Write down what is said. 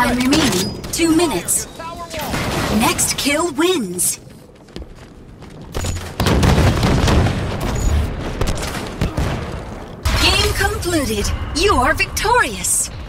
Time remaining 2 minutes. Next kill wins. Game concluded. You are victorious.